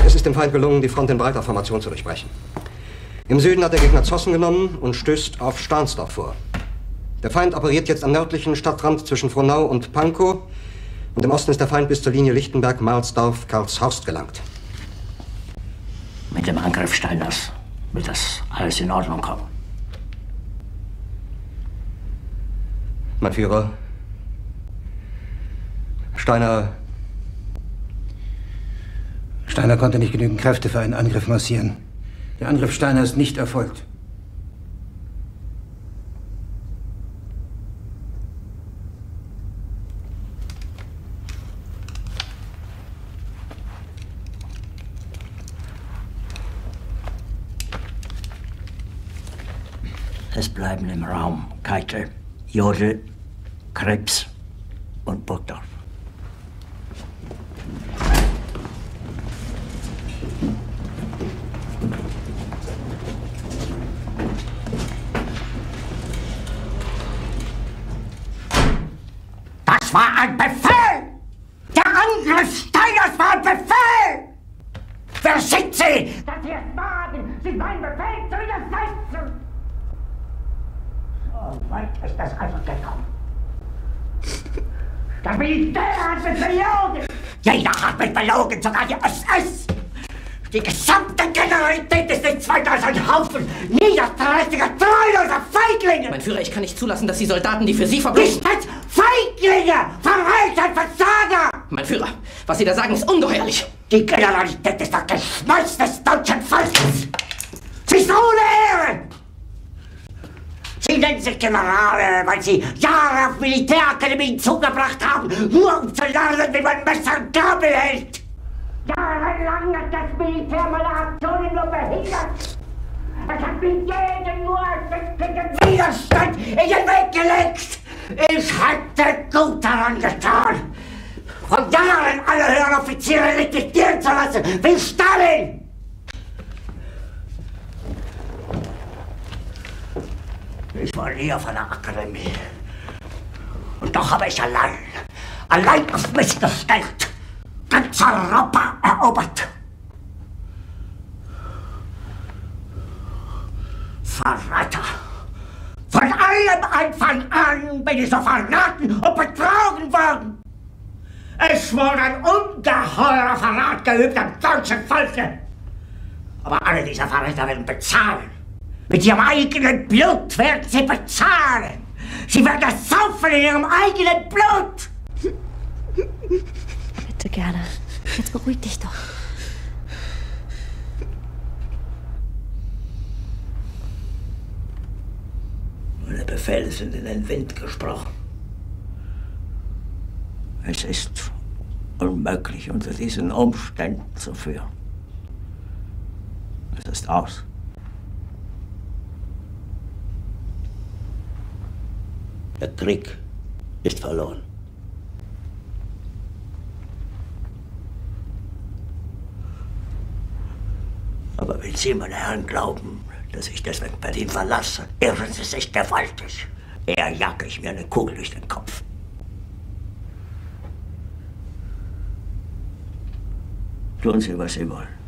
Es ist dem Feind gelungen, die Front in breiter Formation zu durchbrechen. Im Süden hat der Gegner Zossen genommen und stößt auf Stahnsdorf vor. Der Feind operiert jetzt am nördlichen Stadtrand zwischen Frohnau und Pankow. Und im Osten ist der Feind bis zur Linie Lichtenberg, Marsdorf, Karlshorst gelangt. Mit dem Angriff Steiners wird das alles in Ordnung kommen. Mein Führer, Steiner konnte nicht genügend Kräfte für einen Angriff massieren. Der Angriff Steiner ist nicht erfolgt. Es bleiben im Raum Keitel, Jodl, Krebs und Burgdorf. Das war ein Befehl! Der Angriff Steiners war ein Befehl! Wer sind Sie, dass Sie es wagen, sich meinen Befehl zu widersetzen? So weit ist das also gekommen. Das Militär hat mich belogen! Jeder hat mich belogen, sogar die SS! Die gesamte Generalität ist nichts weiter als ein Haufen niederträchtiger, treuloser Feiglinge! Mein Führer, ich kann nicht zulassen, dass die Soldaten, die für Sie verbringen... Nicht als Feiglinge! Verreiter, Versager! Mein Führer, was Sie da sagen, ist ungeheuerlich! Die Generalität ist das Geschmeiß des deutschen Volkes! Sie ist ohne Ehre! Sie nennen sich Generale, weil Sie Jahre auf Militärakademien zugebracht haben, nur um zu lernen, wie man Messer und Gabel hält! Jahrelang hat das Militär meine Aktionen nur behindert! Es hat mir jeden nur ersichtlichen Widerstand in den Weg gelegt! Ich hätte gut daran getan, von Jahren alle höheren Offiziere liquidieren zu lassen, wie Stalin! Ich war nie auf einer Akademie. Und doch habe ich allein auf mich gestellt, ganz Europa erobert. Verräter! Von allem Anfang an bin ich so verraten und betrogen worden. Es wurde ein ungeheurer Verrat geübt am deutschen Volke. Aber alle diese Verräter werden bezahlen. Mit ihrem eigenen Blut werden sie bezahlen. Sie werden das saufen in ihrem eigenen Blut. Bitte gerne. Jetzt beruhig dich doch. Meine Befehle sind in den Wind gesprochen. Es ist unmöglich, unter diesen Umständen zu führen. Es ist aus. Der Krieg ist verloren. Aber wenn Sie, meine Herren, glauben, dass ich deswegen Berlin verlasse, irren Sie sich gewaltig. Eher jage ich mir eine Kugel durch den Kopf. Tun Sie, was Sie wollen.